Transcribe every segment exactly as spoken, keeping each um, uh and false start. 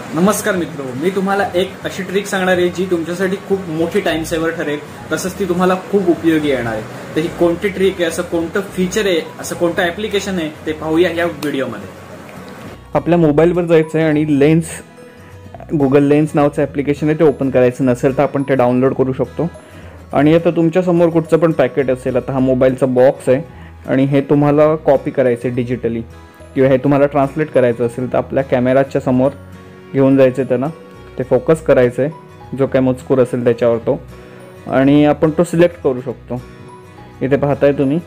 नमस्कार मित्रो, मी तुम्हाला एक अशी ट्रिक सांगणार आहे जी तुमच्यासाठी खूप मोठी टाइम सेव्हर ठरेल, तसंच ती तुम्हाला खूप उपयोगी येणार आहे। तर ही कोणती ट्रिक आहे, असं कोणतं फीचर आहे, असं कोणतं ॲप्लिकेशन आहे ते पाहूया या व्हिडिओमध्ये। आपल्या मोबाईलवर जायचं आहे आणि लेन्स गुगल लेन्स नावाचं ॲप्लिकेशन आहे ते ओपन करायचं नसेल तर आपण ते डाउनलोड करू शकतो। आणि आता तुमच्या समोर कुठचं पण पॅकेट असेल, आता हा मोबाईलचा बॉक्स आहे आणि हे तुम्हाला कॉपी करायचं डिजिटली किंवा हे तुम्हाला ट्रान्सलेट करायचं असेल तर आपल्या कॅमेराच्या समोर घेऊन जायचं, त्यांना ते फोकस करायचं आहे जो काय मजकूर असेल त्याच्यावर तो, आणि आपण तो सिलेक्ट करू शकतो। इथे पाहताय तुम्ही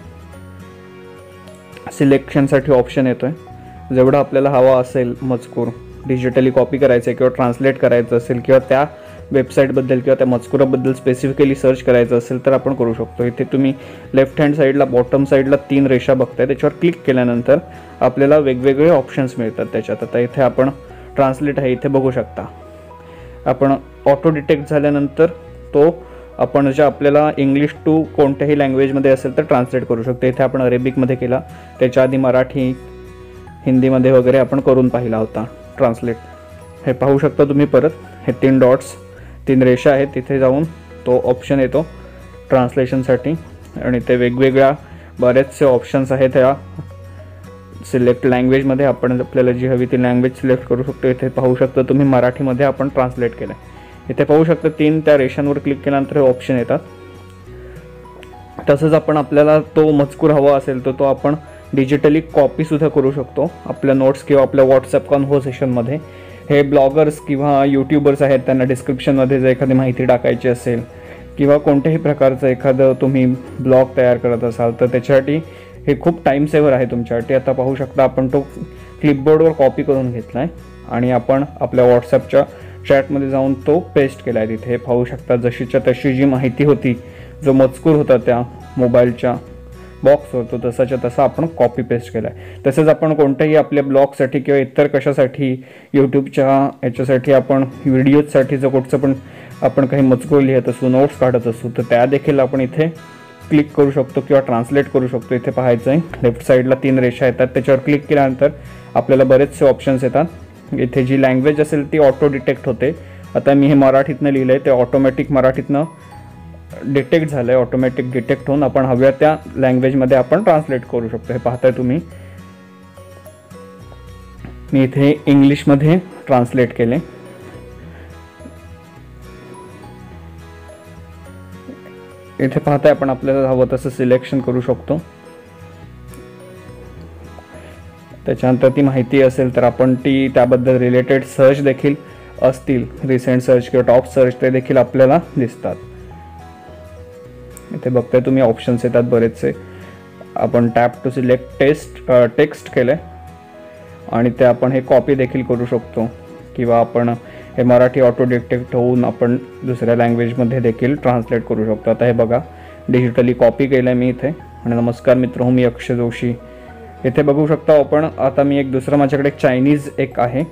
सिलेक्शनसाठी ऑप्शन येतोय। जेवढा आपल्याला हवा असेल मजकूर डिजिटली कॉपी करायचं किंवा ट्रान्सलेट करायचं असेल किंवा त्या वेबसाईटबद्दल किंवा त्या मजकुराबद्दल स्पेसिफिकली सर्च करायचं असेल तर आपण करू शकतो। इथे तुम्ही लेफ्ट हँड साईडला बॉटम साईडला तीन रेषा बघताय, त्याच्यावर क्लिक केल्यानंतर आपल्याला वेगवेगळे ऑप्शन्स मिळतात त्याच्यात। आता इथे आपण ट्रान्सलेट आहे, इथे बघू शकता आपण ऑटो डिटेक्ट झाल्यानंतर तो आपण जे आपल्याला इंग्लिश टू कोणत्याही लँग्वेजमध्ये असेल तर ट्रान्सलेट करू शकतो। इथे आपण अरेबिकमध्ये केला, त्याच्या आधी मराठी हिंदीमध्ये वगैरे आपण करून पाहिला होता ट्रान्सलेट। हे पाहू शकता तुम्ही परत, हे तीन डॉट्स तीन रेषा आहेत, तिथे जाऊन तो ऑप्शन येतो ट्रान्सलेशनसाठी आणि ते वेगवेगळ्या बरेचसे ऑप्शन्स आहेत। त्या सिलेक्ट लँग्वेजमध्ये आपण आपल्याला जी हवी ती लँग्वेज सिलेक्ट करू शकतो। इथे पाहू शकता तुम्ही मराठीमध्ये आपण ट्रान्सलेट केलं आहे। इथे पाहू शकता तीन त्या रेषांवर क्लिक केल्यानंतर हे ऑप्शन येतात। तसंच आपण आपल्याला तो मजकूर हवा असेल तर तो आपण डिजिटली कॉपीसुद्धा करू शकतो आपल्या नोट्स किंवा आपल्या व्हॉट्सॲप कॉन्व्हर्सेशनमध्ये। हे ब्लॉगर्स किंवा यूट्यूबर्स आहेत, त्यांना डिस्क्रिप्शनमध्ये जर एखादी माहिती टाकायची असेल किंवा कोणत्याही प्रकारचं एखादं तुम्ही ब्लॉग तयार करत असाल तर त्याच्यासाठी हे खूप टाईम सेव्हर आहे तुमच्यासाठी। आता पाहू शकता आपण तो क्लिपबोर्डवर कॉपी करून घेतला आहे आणि आपण आपल्या व्हॉट्सॲपच्या चॅटमध्ये जाऊन तो पेस्ट केला आहे। तिथे पाहू शकता जशीच्या तशी जी माहिती होती, जो मजकूर होता त्या मोबाईलच्या बॉक्सवर, तो तसाच्या तसा आपण कॉपी पेस्ट केला आहे। तसंच आपण कोणत्याही आपल्या ब्लॉगसाठी किंवा इतर कशासाठी यूट्यूबच्या याच्यासाठी आपण व्हिडिओजसाठी जर कुठचं पण आपण काही मजकूर लिहित असू, नोट्स काढत असू तर त्या देखील आपण इथे क्लिक करू शकतो किंवा ट्रान्सलेट करू शकतो। इथे पाहायचं आहे लेफ्ट साईडला तीन रेषा येतात, त्याच्यावर क्लिक केल्यानंतर आपल्याला बरेचसे ऑप्शन्स येतात। इथे जी लँग्वेज असेल ती ऑटो डिटेक्ट होते। आता मी हे मराठीतनं लिहिलं आहे, ते ऑटोमॅटिक मराठीतनं डिटेक्ट झालं आहे, ऑटोमॅटिक डिटेक्ट होऊन आपण हव्या त्या लँग्वेजमध्ये आपण ट्रान्सलेट करू शकतो। हे पाहताय तुम्ही, मी इथे इंग्लिशमध्ये ट्रान्सलेट केले। इथे पाहताय आपण आपल्याला हवं तसं सिलेक्शन करू शकतो। त्याच्यानंतर ती माहिती असेल तर आपण ती त्याबद्दल रिलेटेड सर्च देखील असतील, रिसेंट सर्च किंवा टॉप सर्च, ते देखील आपल्याला दिसतात। इथे बघताय तुम्ही ऑप्शन्स येतात बरेचसे। आपण tap to select test text केलं आणि ते आपण हे कॉपी देखील करू शकतो किंवा आपण हे मराठी ऑटो डिटेक्ट होऊन आपण दुसऱ्या लँग्वेजमध्ये देखील ट्रान्सलेट करू शकतो। आता हे बघा डिजिटली कॉपी केलं आहे मी इथे। आणि नमस्कार मित्र, मी अक्षय जोशी। इथे बघू शकता आपण, आता मी एक दुसरं माझ्याकडे एक चायनीज एक आहे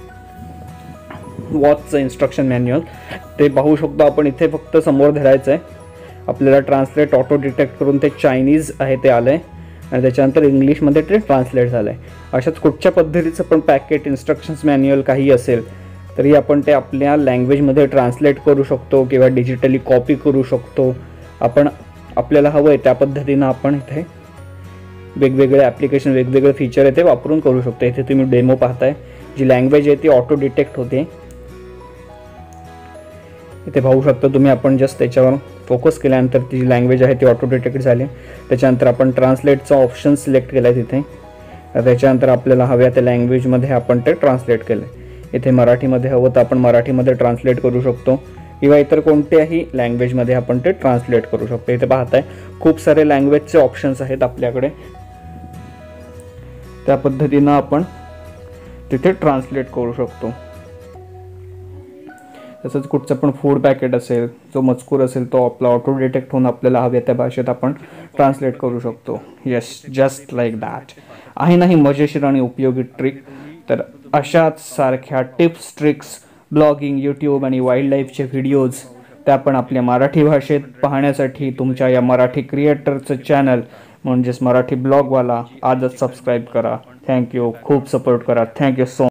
वॉचचं इन्स्ट्रक्शन मॅन्युअल, ते पाहू शकतो आपण। इथे फक्त समोर धरायचं आहे, आपल्याला ट्रान्सलेट ऑटो डिटेक्ट करून ते चायनीज आहे ते आलं आहे आणि त्याच्यानंतर इंग्लिशमध्ये ते ट्रान्सलेट झालं आहे। अशाच कुठच्या पद्धतीचं पण पॅकेट इन्स्ट्रक्शन्स मॅन्युअल काही असेल तरी आपण ते आपल्या लँग्वेजमध्ये ट्रान्सलेट करू शकतो किंवा डिजिटली कॉपी करू शकतो। आपण आपल्याला हवं आहे त्या पद्धतीनं आपण इथे वेगवेगळे ॲप्लिकेशन वेगवेगळे फीचर आहे ते वापरून करू शकतो। इथे तुम्ही डेमो पाहताय, जी लँग्वेज आहे ती ऑटो डिटेक्ट होते। इथे पाहू शकता तुम्ही, आपण जस्ट त्याच्यावर फोकस केल्यानंतर ती जी लँग्वेज आहे ती ऑटो डिटेक्ट झाली। त्याच्यानंतर आपण ट्रान्सलेटचा ऑप्शन सिलेक्ट केला आहे तिथे, त्याच्यानंतर आपल्याला हव्या त्या लँग्वेजमध्ये आपण ते ट्रान्सलेट केलं आहे। इथे मराठीमध्ये हवं तर आपण मराठीमध्ये ट्रान्सलेट करू शकतो किंवा इतर कोणत्याही लँग्वेजमध्ये आपण ते ट्रान्सलेट करू शकतो। इथे पाहताय खूप सारे लँग्वेजचे ऑप्शन्स आहेत आपल्याकडे, त्या पद्धतीनं आपण तिथे ट्रान्सलेट करू शकतो। तसंच कुठचं पण फूड पॅकेट असेल, जो मजकूर असेल तो आपला ऑटो डिटेक्ट होऊन आपल्याला हव्या त्या भाषेत आपण ट्रान्सलेट करू शकतो। Yes, just like that. आहे नाही मजेशीर आणि उपयोगी ट्रिक? तर अशाच सारख्या टिप्स, ट्रिक्स, ब्लॉगिंग, यूट्यूब आणि वाईल्ड लाईफचे व्हिडिओज त्या पण आपल्या मराठी भाषेत पाहण्यासाठी तुमच्या या मराठी क्रिएटरचं चॅनल म्हणजेच मराठी ब्लॉगवाला आजच सबस्क्राईब करा। थँक्यू, खूप सपोर्ट करा। Thank you so